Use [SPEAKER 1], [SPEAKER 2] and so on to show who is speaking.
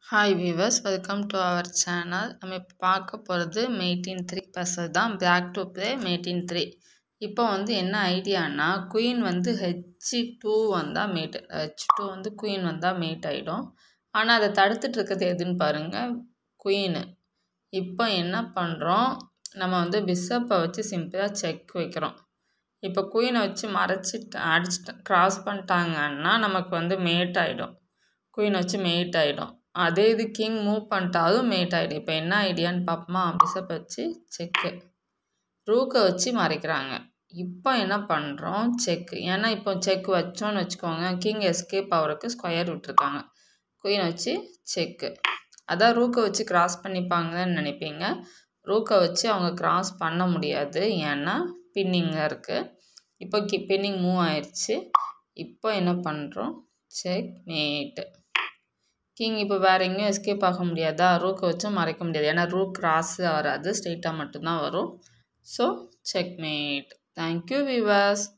[SPEAKER 1] Hi viewers, welcome to our channel. நம்ம இப்போ பார்க்க போகிறது mate in 3 puzzle தான். back to play mate in 3. இப்போ வந்து என்ன ஐடியானா குயின் வந்து h2 வந்தால் மேட், h2 வந்து குயின் வந்தால் மேட் ஆகிடும். ஆனால் அதை தடுத்துட்டு இருக்கிறது எதுன்னு பாருங்கள், குயின். இப்போ என்ன பண்ணுறோம், நம்ம வந்து பிஷப்பை வச்சு சிம்பிளாக செக் வைக்கிறோம். இப்போ குயினை வச்சு அடிச்சுட்டு கிராஸ் பண்ணிட்டாங்கன்னா நமக்கு வந்து மேட் ஆகிடும், குயினை வச்சு மேட் ஆகிடும். அதே இது கிங் மூவ் பண்ணிட்டாலும் மேட் ஆகிடும். இப்போ என்ன ஐடியான்னு பார்ப்போமா, பிஷப் வச்சு செக்கு, ரூக்கை வச்சு மறைக்கிறாங்க. இப்போ என்ன பண்ணுறோம், செக். ஏன்னா இப்போ செக் வச்சோன்னு வச்சுக்கோங்க, கிங் எஸ்கேப் ஆகிறதுக்கு ஸ்கொயர் விட்டுருக்காங்க. குயினை வச்சு செக்கு, அதான் ரூக்கை வச்சு கிராஸ் பண்ணிப்பாங்கன்னு நினைப்பீங்க. ரூக்கை வச்சு அவங்க கிராஸ் பண்ண முடியாது, ஏன்னா பின்னிங்காக இருக்குது. இப்போ பின்னிங் மூவ் ஆயிடுச்சு. இப்போ என்ன பண்ணுறோம், செக் மேட்டு. கிங் இப்போ வேறு எங்கேயும் எஸ்கேப் ஆக முடியாதா, ரூக்கை வச்சும் மறைக்க முடியாது, ஏன்னா ரூக் கிராஸ் வராது, ஸ்ட்ரெயிட்டாக மட்டும்தான் வரும். So checkmate. Thank you viewers.